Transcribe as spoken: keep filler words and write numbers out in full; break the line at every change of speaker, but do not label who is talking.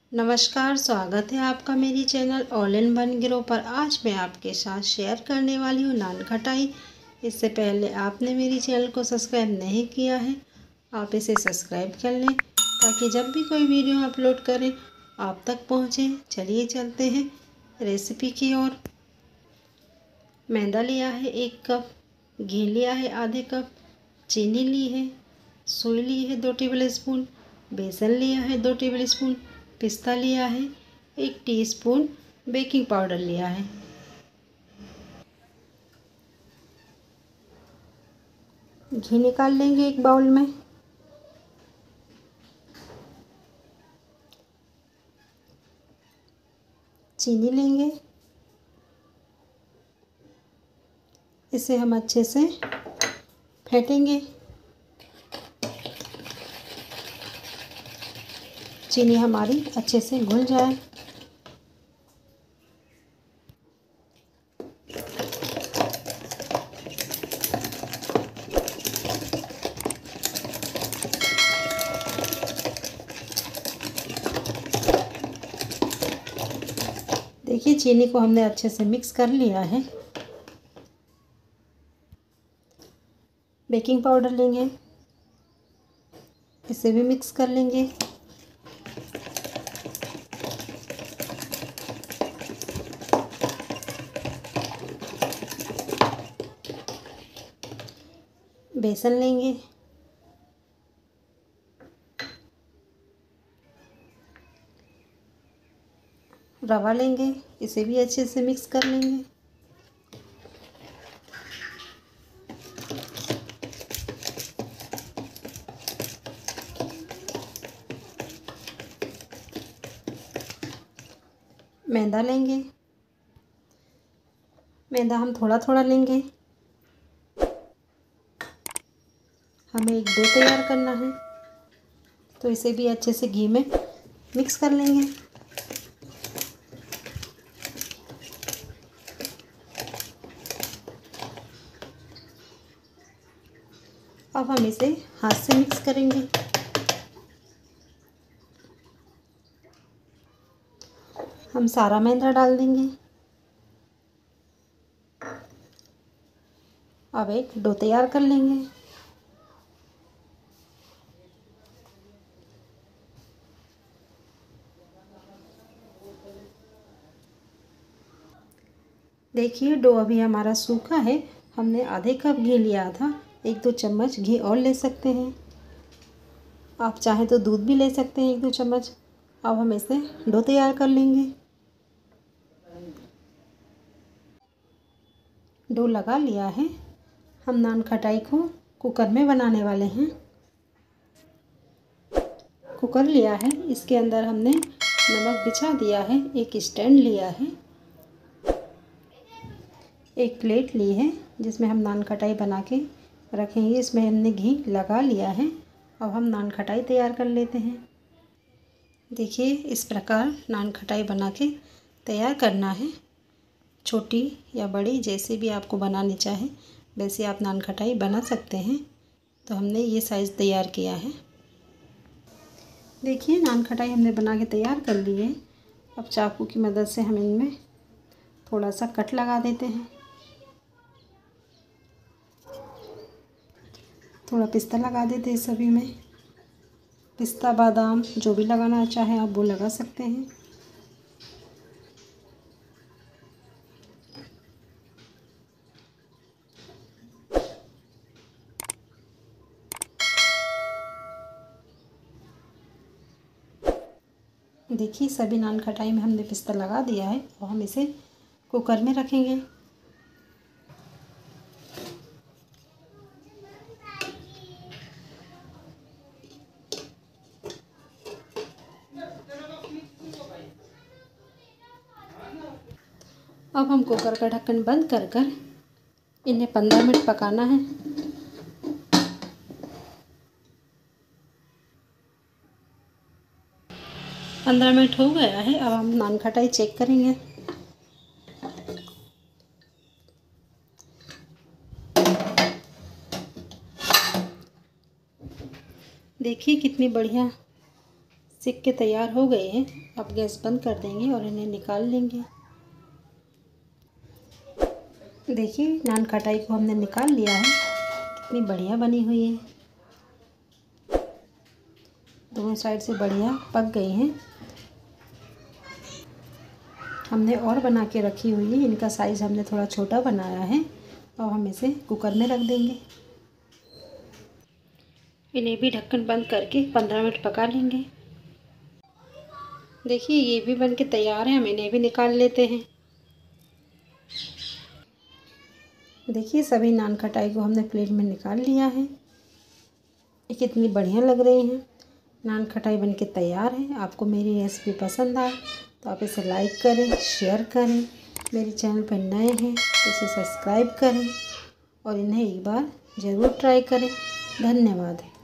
नमस्कार, स्वागत है आपका मेरी channel all in one grow पर। आज मैं आपके साथ शेयर करने वाली हूँ नान खटाई। इससे पहले आपने मेरी चैनल को सब्सक्राइब नहीं किया है, आप इसे सब्सक्राइब कर लें ताकि जब भी कोई वीडियो अपलोड करें आप तक पहुँचे। चलिए चलते हैं रेसिपी की ओर। मैदा लिया है एक कप, घी लिया है आधे कप, चीनी ली है, सोई ली है दो टेबल स्पून, बेसन लिया है दो टेबल स्पून, पिस्ता लिया है, एक टीस्पून बेकिंग पाउडर लिया है। घी निकाल लेंगे एक बाउल में। चीनी लेंगे, इसे हम अच्छे से फेंटेंगे। चीनी हमारी अच्छे से घुल जाए। देखिए चीनी को हमने अच्छे से मिक्स कर लिया है। बेकिंग पाउडर लेंगे, इसे भी मिक्स कर लेंगे। बेसन लेंगे, रवा लेंगे, इसे भी अच्छे से मिक्स कर लेंगे। मैदा लेंगे, मैदा हम थोड़ा थोड़ा लेंगे। हमें एक डो तैयार करना है तो इसे भी अच्छे से घी में मिक्स कर लेंगे। अब हम इसे हाथ से मिक्स करेंगे। हम सारा मैदा डाल देंगे। अब एक डो तैयार कर लेंगे। देखिए डो अभी हमारा सूखा है। हमने आधे कप घी लिया था, एक दो चम्मच घी और ले सकते हैं। आप चाहें तो दूध भी ले सकते हैं एक दो चम्मच। अब हम इसे डो तैयार कर लेंगे। डो लगा लिया है। हम नान खटाई को कुकर में बनाने वाले हैं। कुकर लिया है, इसके अंदर हमने नमक बिछा दिया है, एक स्टैंड लिया है, एक प्लेट ली है जिसमें हम नान खटाई बना के रखेंगे। इसमें हमने घी लगा लिया है। अब हम नान खटाई तैयार कर लेते हैं। देखिए इस प्रकार नान खटाई बना के तैयार करना है। छोटी या बड़ी जैसे भी आपको बनानी चाहे वैसे आप नान खटाई बना सकते हैं। तो हमने ये साइज़ तैयार किया है। देखिए नान खटाई हमने बना के तैयार कर ली है। अब चाकू की मदद से हम इनमें थोड़ा सा कट लगा देते हैं। थोड़ा पिस्ता लगा देते हैं सभी में। पिस्ता बादाम जो भी लगाना चाहे आप वो लगा सकते हैं। देखिए सभी नान खटाई में हमने पिस्ता लगा दिया है और हम इसे कुकर में रखेंगे। अब हम कुकर का ढक्कन बंद कर कर इन्हें पंद्रह मिनट पकाना है। पंद्रह मिनट हो गया है। अब हम नान खटाई चेक करेंगे। देखिए कितनी बढ़िया सिक के तैयार हो गए हैं। अब गैस बंद कर देंगे और इन्हें निकाल लेंगे। देखिए नान खटाई को हमने निकाल लिया है, कितनी बढ़िया बनी हुई है। दोनों साइड से बढ़िया पक गई हैं। हमने और बना के रखी हुई है, इनका साइज़ हमने थोड़ा छोटा बनाया है और हम इसे कुकर में रख देंगे। इन्हें भी ढक्कन बंद करके पंद्रह मिनट पका लेंगे। देखिए ये भी बन के तैयार है, हम इन्हें भी निकाल लेते हैं। देखिए सभी नान खटाई को हमने प्लेट में निकाल लिया है। ये कितनी बढ़िया लग रही हैं। नान खटाई बन के तैयार है। आपको मेरी रेसिपी पसंद आए तो आप इसे लाइक करें, शेयर करें। मेरे चैनल पर नए हैं तो इसे सब्सक्राइब करें और इन्हें एक बार ज़रूर ट्राई करें। धन्यवाद।